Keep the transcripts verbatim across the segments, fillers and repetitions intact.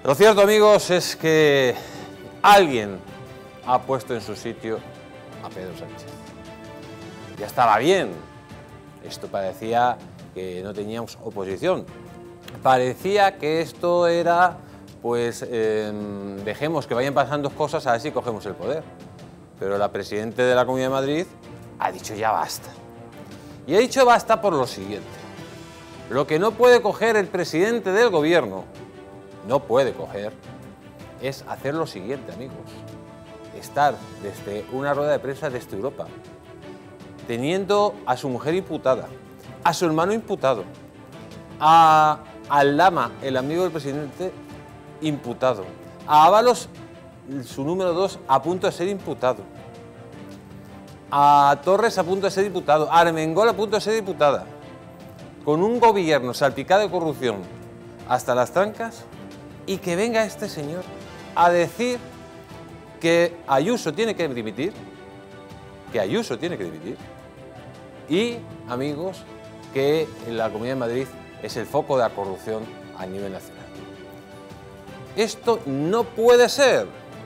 Lo cierto, amigos, es que alguien ha puesto en su sitio a Pedro Sánchez. Ya estaba bien. Esto parecía que no teníamos oposición. Parecía que esto era, pues, eh, dejemos que vayan pasando cosas, a ver si cogemos el poder. Pero la presidenta de la Comunidad de Madrid ha dicho ya basta. Y ha dicho basta por lo siguiente. Lo que no puede coger el presidente del gobierno, no puede coger, es hacer lo siguiente, amigos. Estar desde una rueda de prensa desde Europa, teniendo a su mujer imputada, a su hermano imputado, a al Lama, el amigo del presidente, imputado, a Ábalos, su número dos, a punto de ser imputado, a Torres a punto de ser diputado, a Armengol a punto de ser diputada, con un gobierno salpicado de corrupción hasta las trancas, y que venga este señor a decir que Ayuso tiene que dimitir, que Ayuso tiene que dimitir, y, amigos, que la Comunidad de Madrid es el foco de la corrupción a nivel nacional. Esto no puede ser,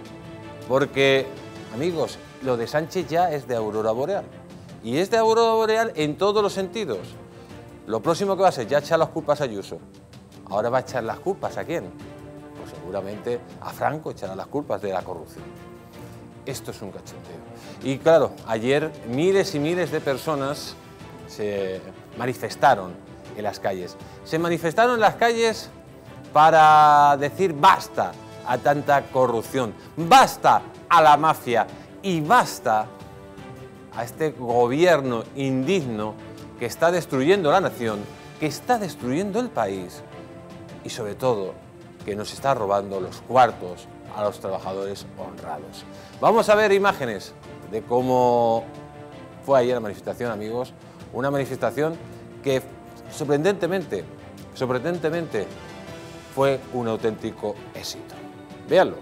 porque, amigos, lo de Sánchez ya es de aurora boreal, y es de aurora boreal en todos los sentidos. Lo próximo que va a hacer, ya echar las culpas a Ayuso. Ahora va a echar las culpas, ¿a quién? Pues seguramente a Franco echará las culpas de la corrupción. Esto es un cachondeo. Y claro, ayer miles y miles de personas se manifestaron en las calles. Se manifestaron en las calles para decir basta a tanta corrupción, basta a la mafia y basta a este gobierno indigno que está destruyendo la nación, que está destruyendo el país y sobre todo que nos está robando los cuartos a los trabajadores honrados. Vamos a ver imágenes de cómo fue ayer la manifestación, amigos. Una manifestación que sorprendentemente, sorprendentemente fue un auténtico éxito. Véanlo.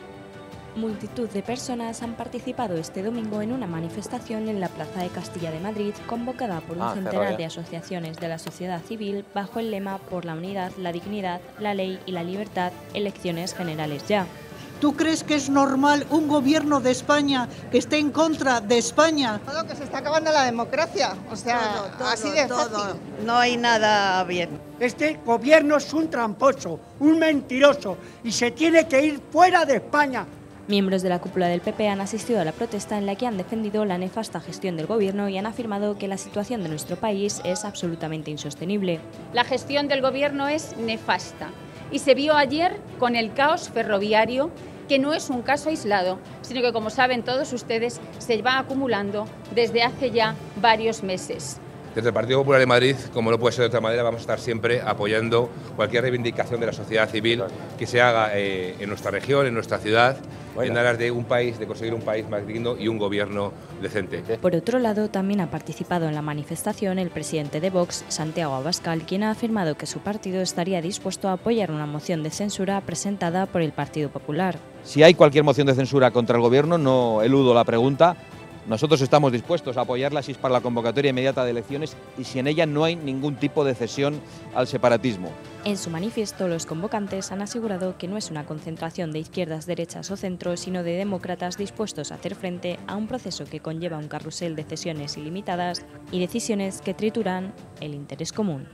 Multitud de personas han participado este domingo en una manifestación en la Plaza de Castilla de Madrid, convocada por un Ah, centenar de asociaciones de la sociedad civil bajo el lema "Por la unidad, la dignidad, la ley y la libertad, elecciones generales ya". ¿Tú crees que es normal un gobierno de España que esté en contra de España? Todo que se está acabando la democracia, o sea, todo, todo, así de todo. fácil. No hay nada bien. Este gobierno es un tramposo, un mentiroso y se tiene que ir fuera de España. Miembros de la cúpula del P P han asistido a la protesta en la que han defendido la nefasta gestión del gobierno y han afirmado que la situación de nuestro país es absolutamente insostenible. La gestión del gobierno es nefasta y se vio ayer con el caos ferroviario, que no es un caso aislado, sino que, como saben todos ustedes, se va acumulando desde hace ya varios meses. Desde el Partido Popular de Madrid, como no puede ser de otra manera, vamos a estar siempre apoyando cualquier reivindicación de la sociedad civil que se haga eh, en nuestra región, en nuestra ciudad, bueno, en aras de un país, de conseguir un país más digno y un gobierno decente. Por otro lado, también ha participado en la manifestación el presidente de Vox, Santiago Abascal, quien ha afirmado que su partido estaría dispuesto a apoyar una moción de censura presentada por el Partido Popular. Si hay cualquier moción de censura contra el gobierno, no eludo la pregunta. Nosotros estamos dispuestos a apoyarla si es para la convocatoria inmediata de elecciones y si en ella no hay ningún tipo de cesión al separatismo. En su manifiesto, los convocantes han asegurado que no es una concentración de izquierdas, derechas o centro, sino de demócratas dispuestos a hacer frente a un proceso que conlleva un carrusel de cesiones ilimitadas y decisiones que trituran el interés común.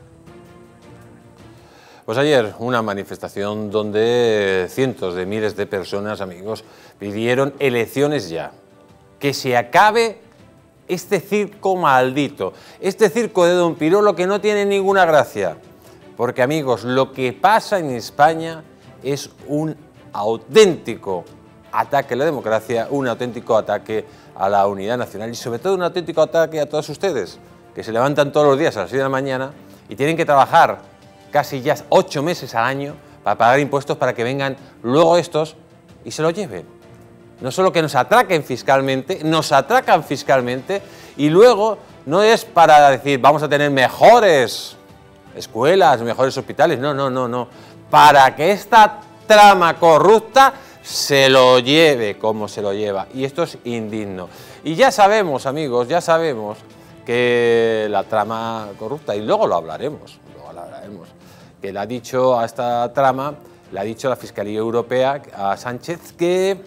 Pues ayer una manifestación donde cientos de miles de personas, amigos, pidieron elecciones ya. Que se acabe este circo maldito, este circo de Don Pirolo que no tiene ninguna gracia. Porque, amigos, lo que pasa en España es un auténtico ataque a la democracia, un auténtico ataque a la unidad nacional y sobre todo un auténtico ataque a todos ustedes, que se levantan todos los días a las seis de la mañana y tienen que trabajar casi ya ocho meses al año para pagar impuestos para que vengan luego estos y se lo lleven. No solo que nos atraquen fiscalmente, nos atracan fiscalmente y luego no es para decir vamos a tener mejores escuelas, mejores hospitales, no, no, no, no. Para que esta trama corrupta se lo lleve como se lo lleva y esto es indigno. Y ya sabemos, amigos, ya sabemos que la trama corrupta, y luego lo hablaremos, luego lo hablaremos, que le ha dicho a esta trama le ha dicho la Fiscalía Europea a Sánchez que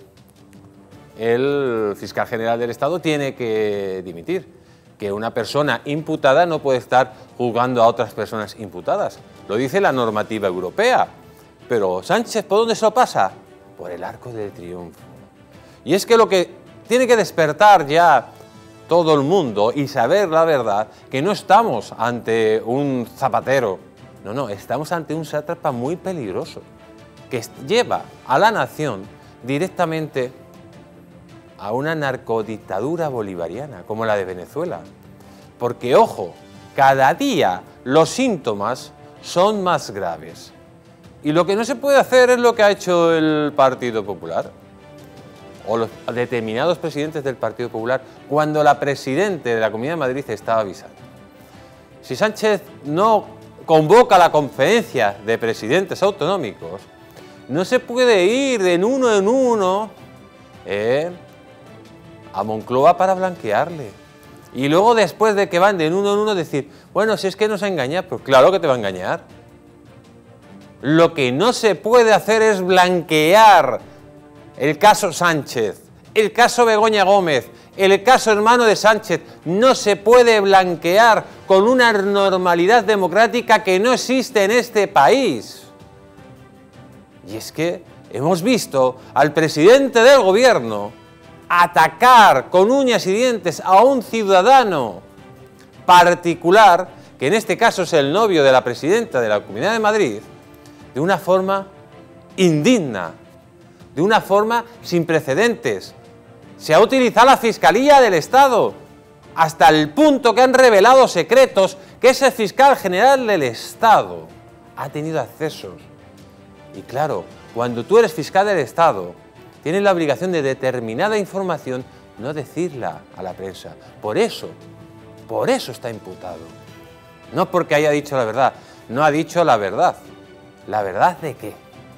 el fiscal general del Estado tiene que dimitir, que una persona imputada no puede estar juzgando a otras personas imputadas. Lo dice la normativa europea. Pero Sánchez, ¿por dónde se lo pasa? Por el arco del triunfo. Y es que lo que tiene que despertar ya todo el mundo y saber la verdad, que no estamos ante un Zapatero, no, no, estamos ante un sátrapa muy peligroso, que lleva a la nación directamente a una narcodictadura bolivariana, como la de Venezuela. Porque, ojo, cada día los síntomas son más graves. Y lo que no se puede hacer es lo que ha hecho el Partido Popular, o los determinados presidentes del Partido Popular, cuando la presidenta de la Comunidad de Madrid estaba avisando. Si Sánchez no convoca la conferencia de presidentes autonómicos, no se puede ir de uno en uno eh, a Moncloa para blanquearle. Y luego, después de que van de uno en uno, decir, bueno, si es que nos ha engañado, pues claro que te va a engañar. Lo que no se puede hacer es blanquear el caso Sánchez, el caso Begoña Gómez, el caso hermano de Sánchez. No se puede blanquear con una normalidad democrática que no existe en este país. Y es que hemos visto al presidente del gobierno atacar con uñas y dientes a un ciudadano particular, que en este caso es el novio de la presidenta de la Comunidad de Madrid, de una forma indigna, de una forma sin precedentes. Se ha utilizado la Fiscalía del Estado, hasta el punto que han revelado secretos que ese fiscal general del Estado ha tenido accesos. Y claro, cuando tú eres fiscal del Estado, tienes la obligación de determinada información no decirla a la prensa. Por eso, por eso está imputado. No porque haya dicho la verdad, no ha dicho la verdad. ¿La verdad de qué?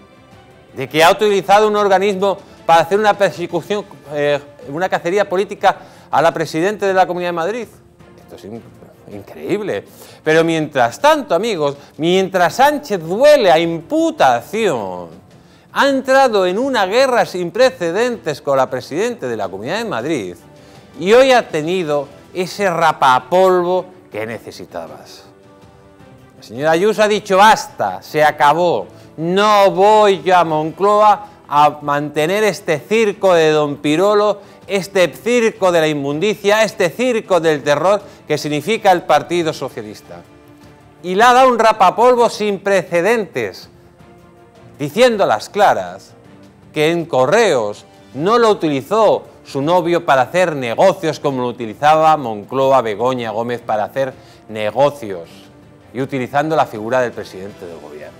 ¿De que ha utilizado un organismo para hacer una persecución, eh, una cacería política a la presidenta de la Comunidad de Madrid? Esto es in- increíble. Pero mientras tanto, amigos, mientras Sánchez duele a imputación, ha entrado en una guerra sin precedentes con la presidenta de la Comunidad de Madrid y hoy ha tenido ese rapapolvo que necesitabas. La señora Ayuso ha dicho basta, se acabó, no voy yo a Moncloa a mantener este circo de Don Pirolo, este circo de la inmundicia, este circo del terror que significa el Partido Socialista. Y le ha dado un rapapolvo sin precedentes, diciendo a las claras que en Correos no lo utilizó su novio para hacer negocios como lo utilizaba Moncloa, Begoña Gómez para hacer negocios, y utilizando la figura del presidente del gobierno.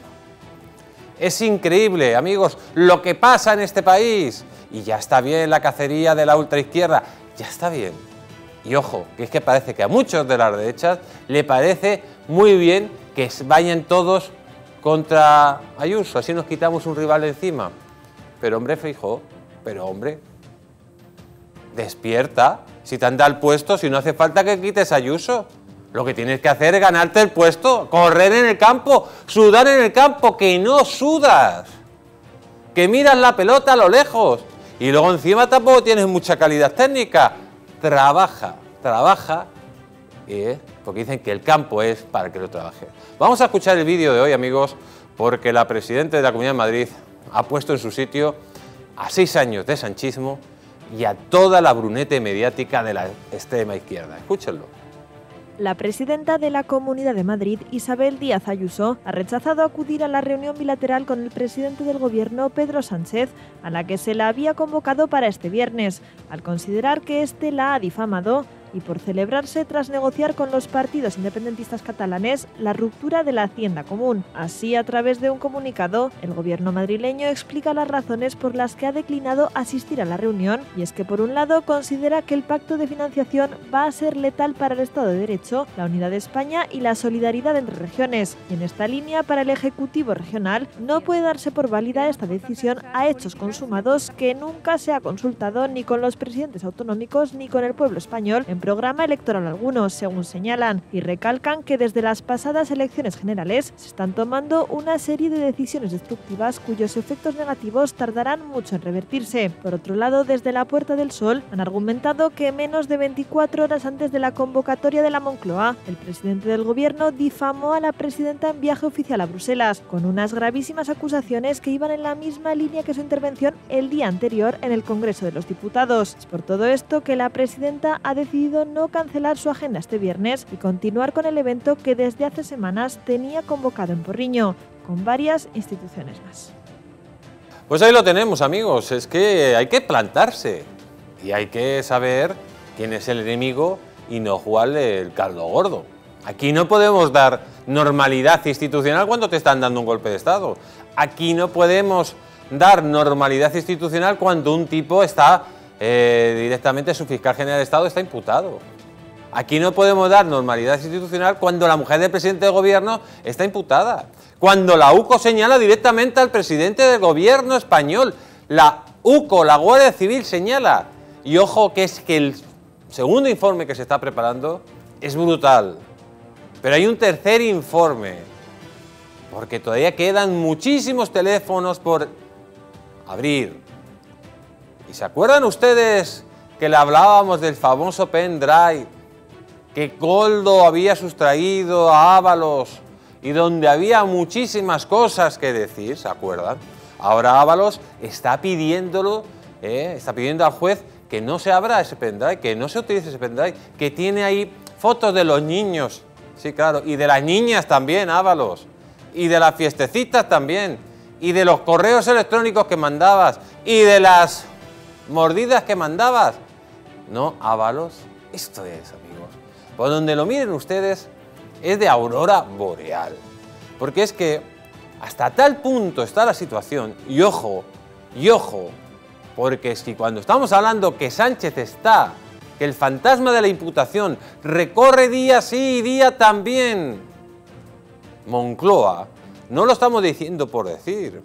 Es increíble, amigos, lo que pasa en este país. Y ya está bien la cacería de la ultraizquierda, ya está bien. Y ojo, que es que parece que a muchos de las derechas le parece muy bien que vayan todos contra Ayuso, así nos quitamos un rival de encima. Pero hombre, Feijóo, pero hombre, despierta, si te han dado el puesto, si no hace falta que quites a Ayuso. Lo que tienes que hacer es ganarte el puesto, correr en el campo, sudar en el campo, que no sudas, que miras la pelota a lo lejos y luego encima tampoco tienes mucha calidad técnica. Trabaja, trabaja, ¿eh? Porque dicen que el campo es para que lo trabaje. Vamos a escuchar el vídeo de hoy, amigos, porque la presidenta de la Comunidad de Madrid ha puesto en su sitio a seis años de sanchismo y a toda la brunete mediática de la extrema izquierda. Escúchenlo. La presidenta de la Comunidad de Madrid, Isabel Díaz Ayuso, ha rechazado acudir a la reunión bilateral con el presidente del Gobierno, Pedro Sánchez, a la que se la había convocado para este viernes, al considerar que éste la ha difamado y por celebrarse tras negociar con los partidos independentistas catalanes la ruptura de la Hacienda Común. Así, a través de un comunicado, el gobierno madrileño explica las razones por las que ha declinado asistir a la reunión, y es que por un lado considera que el pacto de financiación va a ser letal para el Estado de Derecho, la unidad de España y la solidaridad entre regiones, y en esta línea para el Ejecutivo regional no puede darse por válida esta decisión a hechos consumados que nunca se ha consultado ni con los presidentes autonómicos ni con el pueblo español en programa electoral alguno, según señalan, y recalcan que desde las pasadas elecciones generales se están tomando una serie de decisiones destructivas cuyos efectos negativos tardarán mucho en revertirse. Por otro lado, desde la Puerta del Sol han argumentado que menos de veinticuatro horas antes de la convocatoria de la Moncloa, el presidente del gobierno difamó a la presidenta en viaje oficial a Bruselas, con unas gravísimas acusaciones que iban en la misma línea que su intervención el día anterior en el Congreso de los Diputados. Es por todo esto que la presidenta ha decidido no cancelar su agenda este viernes y continuar con el evento que desde hace semanas tenía convocado en Porriño, con varias instituciones más. Pues ahí lo tenemos, amigos, es que hay que plantarse y hay que saber quién es el enemigo y no jugarle el caldo gordo. Aquí no podemos dar normalidad institucional cuando te están dando un golpe de Estado. Aquí no podemos dar normalidad institucional cuando un tipo está eh, directamente, su fiscal general de Estado está imputado. Aquí no podemos dar normalidad institucional cuando la mujer del presidente del gobierno está imputada. Cuando la U C O señala directamente al presidente del gobierno español. La U C O, la Guardia Civil, señala. Y ojo que es que el segundo informe que se está preparando es brutal. Pero hay un tercer informe, porque todavía quedan muchísimos teléfonos por abrir. ¿Y se acuerdan ustedes que le hablábamos del famoso pendrive que Koldo había sustraído a Ábalos y donde había muchísimas cosas que decir? ¿Se acuerdan? Ahora Ábalos está pidiéndolo, eh, está pidiendo al juez que no se abra ese pendrive, que no se utilice ese pendrive, que tiene ahí fotos de los niños, sí, claro, y de las niñas también, Ábalos, y de las fiestecitas también, y de los correos electrónicos que mandabas, y de las mordidas que mandabas. No, Ábalos, esto es, amigos, por donde lo miren ustedes, es de aurora boreal, porque es que hasta tal punto está la situación, y ojo, y ojo, porque si cuando estamos hablando que Sánchez está, que el fantasma de la imputación recorre día sí y día también Moncloa, no lo estamos diciendo por decir.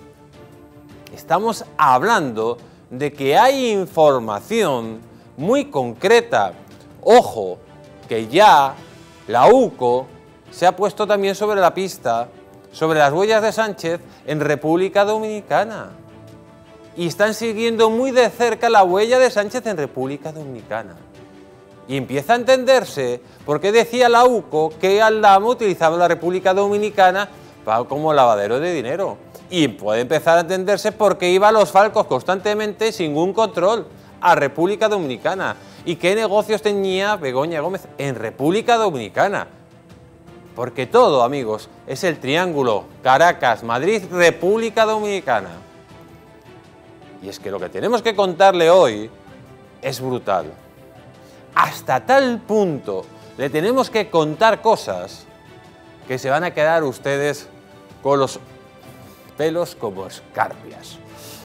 Estamos hablando de que hay información muy concreta. Ojo, que ya la U C O se ha puesto también sobre la pista, sobre las huellas de Sánchez en República Dominicana. Y están siguiendo muy de cerca la huella de Sánchez en República Dominicana. Y empieza a entenderse por qué decía la U C O que Aldama utilizaba la República Dominicana como lavadero de dinero. Y puede empezar a entenderse por qué iba a los Falcos constantemente sin ningún control a República Dominicana. Y qué negocios tenía Begoña Gómez en República Dominicana. Porque todo, amigos, es el triángulo Caracas, Madrid, República Dominicana. Y es que lo que tenemos que contarle hoy es brutal. Hasta tal punto le tenemos que contar cosas que se van a quedar ustedes con los pelos como escarpias.